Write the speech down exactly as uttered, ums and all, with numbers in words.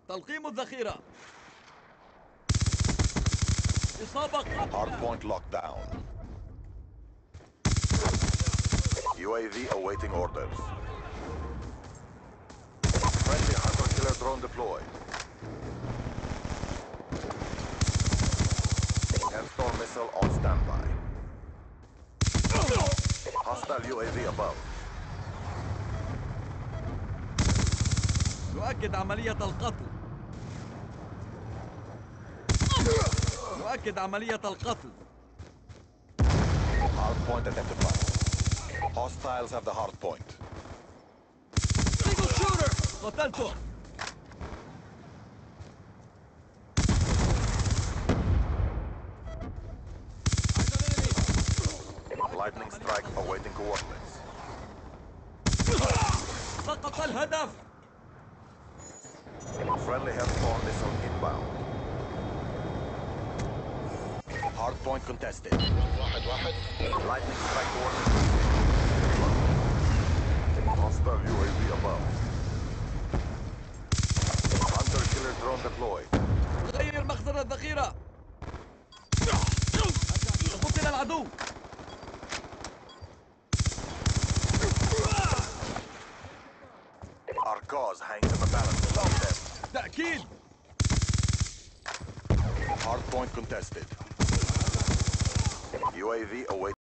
تلقيم الذخيرة. إصابة قاتلة. Hard point locked down. U A V awaiting orders. Friendly hunter-killer drone deployed. Hellstorm missile on standby. Hostile U A V above. نؤكد عملية القتل. نؤكد عملية القتل. Hard point identified. Hostiles have the hard point. Single shooter. قتلته. Lightning strike awaiting coordinates. سقط الهدف. Friendly Hellstorm missile inbound. Hard point contested. واحد واحد. Lightning strike coordinates. Hostile U A V above. Hunter-killer drone deployed. غير مخزن الذخيرة. قتل العدو. Our cause hangs in the balance without them. تأكيد. Hard point contested. U A V awaiting.